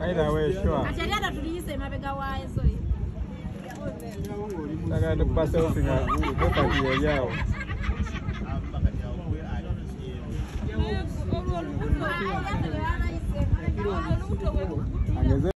Kaida we sure. Achaliana tuliyise mabega wae so. Saka ndo pasa usinga kwa kiyo yao. Angeze